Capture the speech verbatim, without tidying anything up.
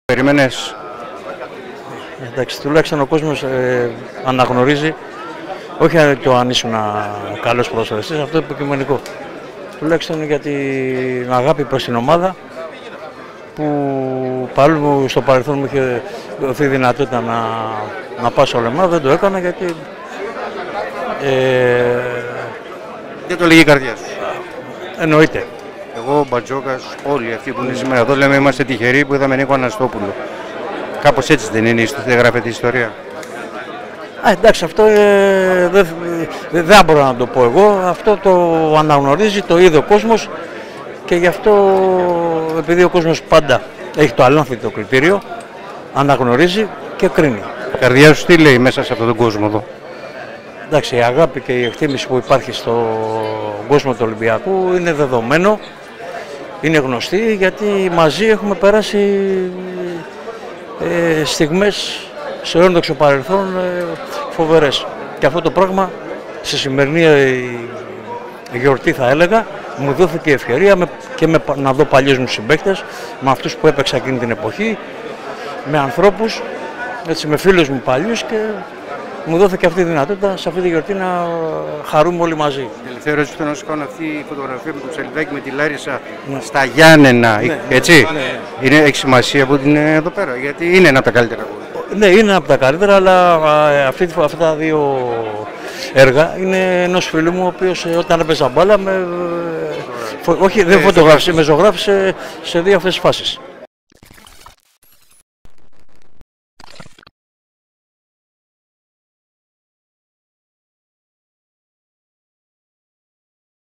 Περίμενες. Εντάξει, τουλάχιστον ο κόσμος ε, αναγνωρίζει, όχι το αν ήσουν καλός ποδοσφαιριστής, αυτό είναι υποκειμενικό. Τουλάχιστον για την αγάπη προς την ομάδα, που παρόλο που στο παρελθόν μου είχε δοθεί η δυνατότητα να, να πάω σε Ολεμά, δεν το έκανα γιατί... Ε, Δεν το λέγει η καρδιά σου. Εννοείται. Εγώ, ο Μπατζόκας, όλοι αυτοί που είναι σήμερα εδώ λέμε είμαστε τυχεροί που είδαμε Νίκο Αναστόπουλο. Κάπως έτσι δεν είναι, δεν γράφεται η ιστορία. Α, εντάξει, αυτό ε, δεν δε, δε μπορώ να το πω εγώ. Αυτό το αναγνωρίζει, το είδε ο κόσμος και γι' αυτό, επειδή ο κόσμος πάντα έχει το αλάνθητο κριτήριο, αναγνωρίζει και κρίνει. Η καρδιά σου τι λέει μέσα σε αυτόν τον κόσμο εδώ? Εντάξει, η αγάπη και η εκτίμηση που υπάρχει στον κόσμο του Ολυμπιακού είναι δεδομένο, είναι γνωστή, γιατί μαζί έχουμε περάσει ε, στιγμές σε όρντοξο παρελθόν ε, φοβερές. Και αυτό το πράγμα στη σημερινή ε, γιορτή, θα έλεγα, μου δόθηκε η ευκαιρία με, και με, να δω παλιούς μου συμπαίκτες, με αυτούς που έπαιξα εκείνη την εποχή, με ανθρώπους, έτσι, με φίλους μου παλιούς, και μου δόθηκε αυτή η δυνατότητα σε αυτή τη γιορτή να χαρούμε όλοι μαζί. Τελευταία ερώτηση που θέλω να σου κάνω, αυτή η φωτογραφία με το Ψαλιδάκι με τη Λάρισα, ναι, στα Γιάννενα, ναι, έτσι, ναι, ναι. Είναι, έχει σημασία που είναι εδώ πέρα, γιατί είναι ένα από τα καλύτερα γκολ. Ναι, είναι ένα από τα καλύτερα, αλλά αυτή, αυτά τα δύο έργα είναι ενός φίλου μου, ο οποίος όταν έπαιζα μπάλα, με, όχι, δεν φωτογράφησε, με ζωγράφησε σε δύο αυτές τις φάσεις.